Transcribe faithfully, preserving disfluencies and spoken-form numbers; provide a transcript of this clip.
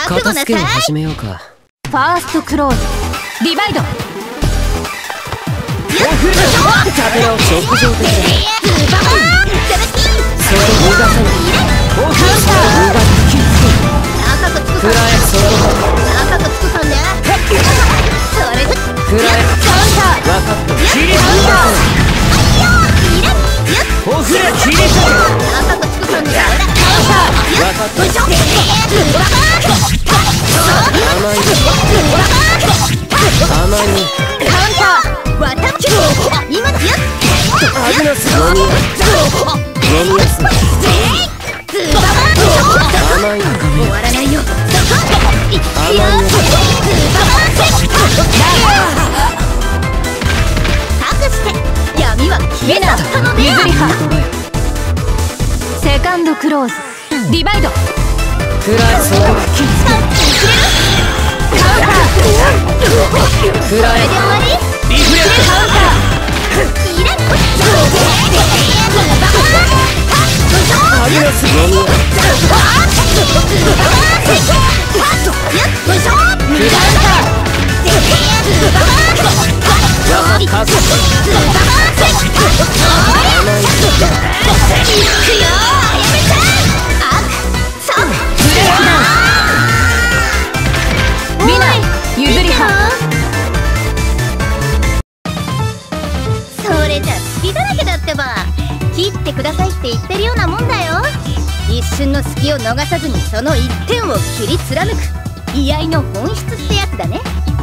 覚悟なさい。片付けを始めようか。 ファーストクローズディバイド。 食べろ食上的だ。それを逃がさない。カウンター食らえその赤くつくかんね。それで食らえカウンター分かった。 切りカウンターほふれ切り赤くつくかんね。 分かった。甘い甘いカウンターわたっち今やアグナス飲みや飲みやす甘い終わらないよ。 甘いかくして闇は消え去ったので譲り派。セカンドクローズディバイド。 食らえそのカウンター食らえ終わりリフレクカウンターアグナス飲みやミナ譲り派。 それじゃ隙だらけだってば。切ってくださいって言ってるようなもんだよ。一瞬の隙を逃さずにその一点を切り貫く居合の本質ってやつだね。